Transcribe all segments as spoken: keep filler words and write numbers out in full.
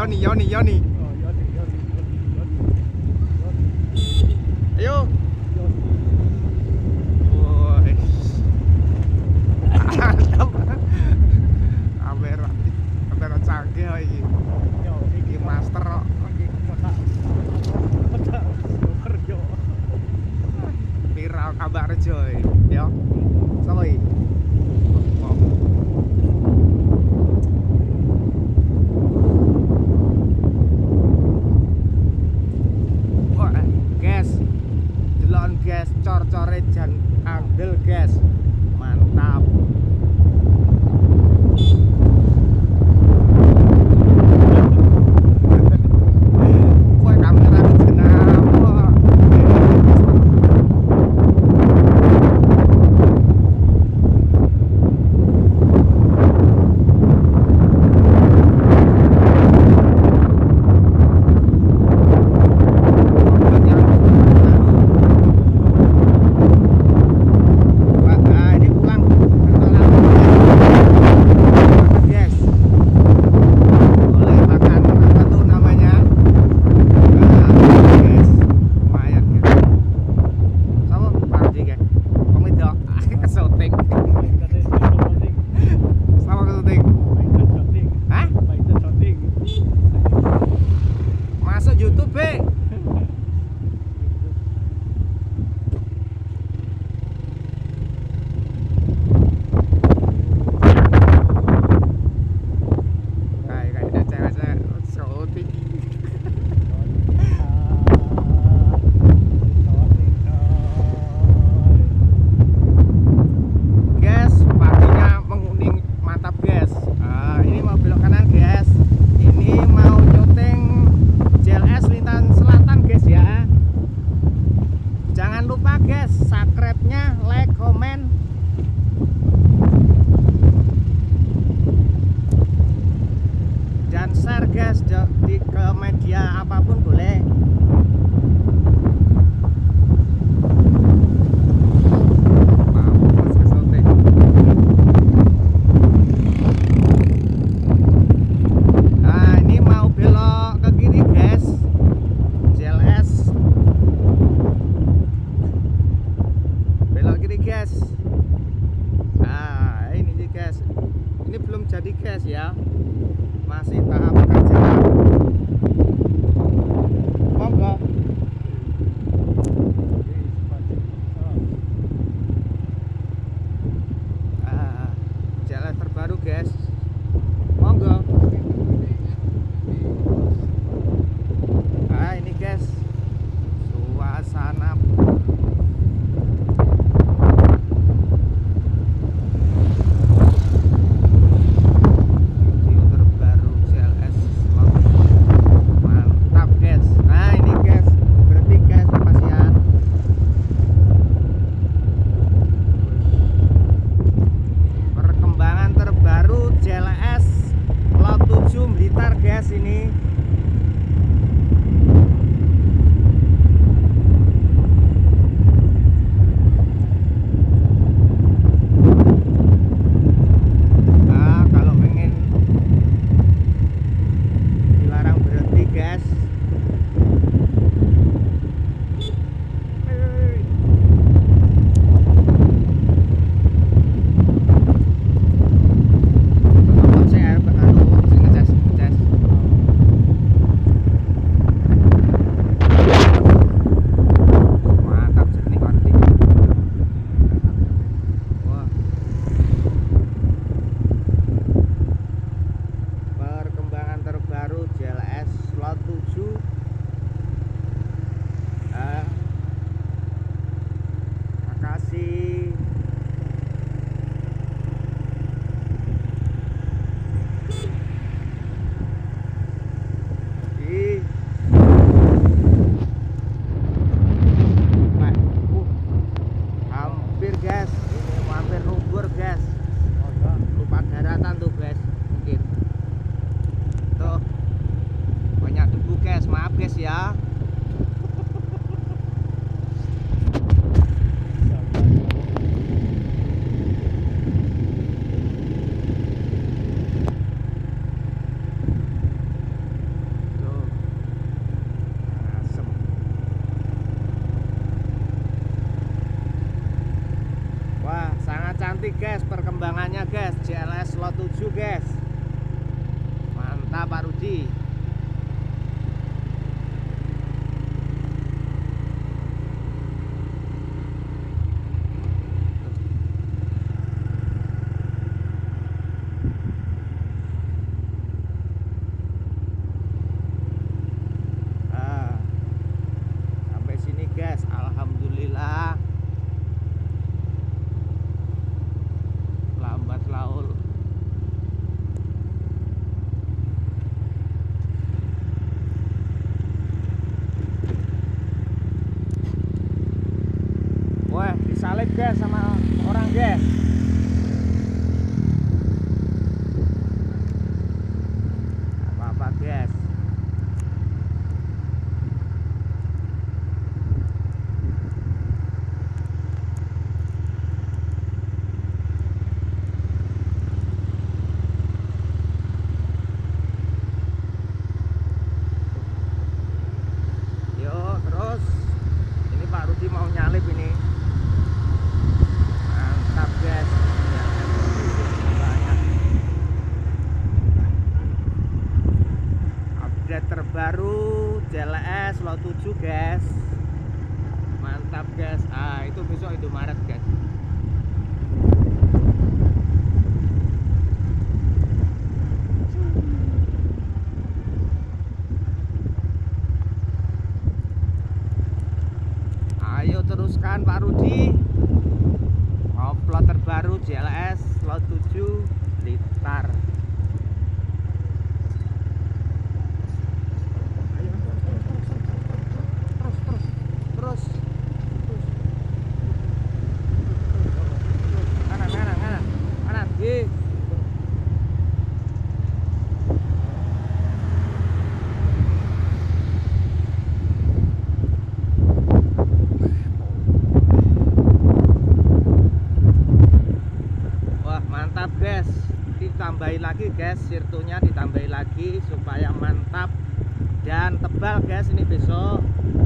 Yoni, Yoni, Yoni. Oh, Yoni, Yoni, Yoni, Yoni. Ayo. Yoni. Woi. Kamera, kamera canggih iki. Yo, Iki master kok. iki kotak. Kotak kerja. Viral kabar Joy. Yo. Sapa iki? Oh. Wah, guys. Delon guys, cor-core jan andel guys. Mantap. Wah, kamera kenapa? Di ke media apapun boleh. Nah, ini mau belok ke kiri guys. J L S belok kiri guys. Nah, ini sih guys. Ini belum jadi guys ya. Masih tahap pekerjaan. Monggo. Ah, jalan terbaru guys. Monggo. Ah, ini guys. Suasana video terbaru J L S. nanti guys perkembangannya guys J L S Lot tujuh guys. Mantap Pak Rudi. Guys, alhamdulillah lambat laun. Wah, disalib guys sama orang guys. Apa-apa guys. Mau nyalip ini. Mantap guys. Banyak. Update terbaru J L S Lot tujuh guys. Mantap guys. Ah, itu besok Indomaret guys. Ayo teruskan Pak Rudi. Upload terbaru J L S Lot tujuh Blitar. Ayo terus terus terus terus terus terus terus kanan kanan kanan kanan G. Mantap guys, ditambahin lagi guys, sirtunya ditambahin lagi supaya mantap dan tebal guys ini besok.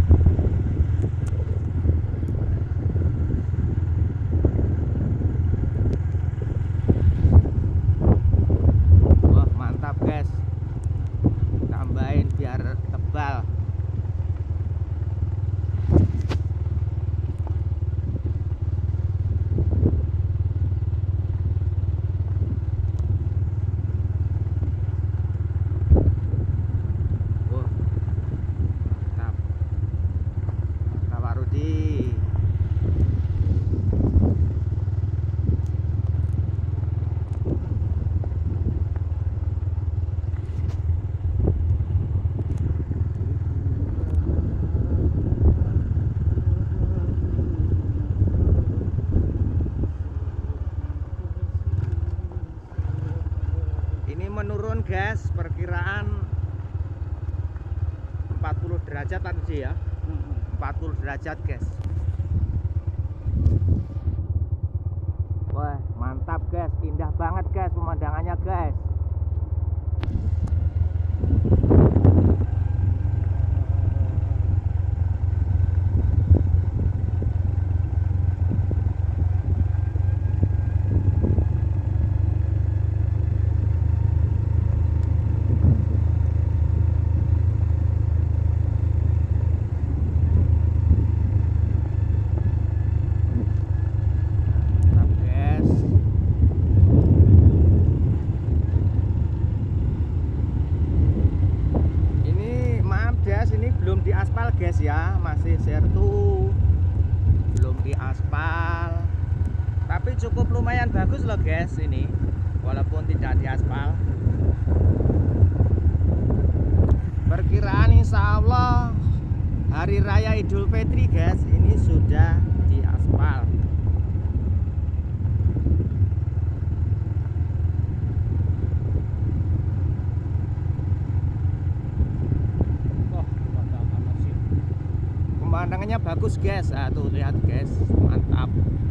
Wah mantap guys, tambahin biar tebal. Menurun guys, perkiraan empat puluh derajat tadi ya. empat puluh derajat guys. Wah mantap guys, indah banget guys pemandangannya guys. Belum diaspal guys ya, masih sertu, belum diaspal, tapi cukup lumayan bagus loh guys ini, walaupun tidak diaspal. Perkiraan insya Allah hari raya Idul Fitri guys ini sudah diaspal. Pemandangannya bagus guys, ah, tuh lihat guys, mantap,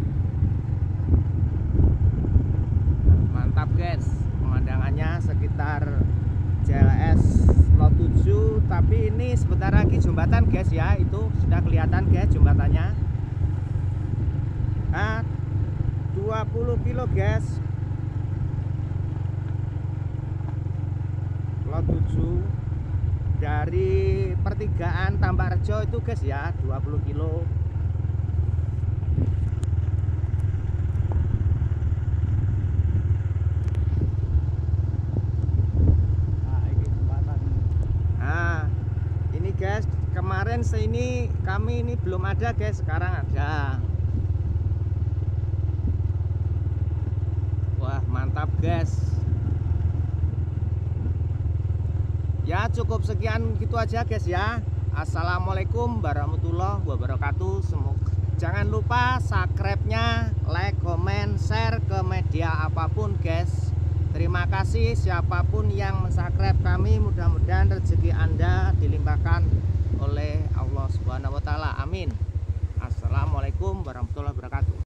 mantap guys, pemandangannya sekitar J L S Lot tujuh, tapi ini sebentar lagi jembatan guys ya, itu sudah kelihatan guys jembatannya. Nah, dua dua puluh kilo guys. Lot tujuh dari pertigaan Tambak Rejo itu guys ya, dua puluh kilo. Nah, ini jembatan. Nah, ini guys, kemarin sini kami ini belum ada guys, sekarang ada. Wah, mantap guys. Ya cukup sekian gitu aja guys ya. Assalamualaikum warahmatullahi wabarakatuh. Semoga jangan lupa subscribe-nya, like, comment, share ke media apapun guys. Terima kasih siapapun yang mensubscribe kami. Mudah-mudahan rezeki Anda dilimpahkan oleh Allah Subhanahu wa taala. Amin. Assalamualaikum warahmatullahi wabarakatuh.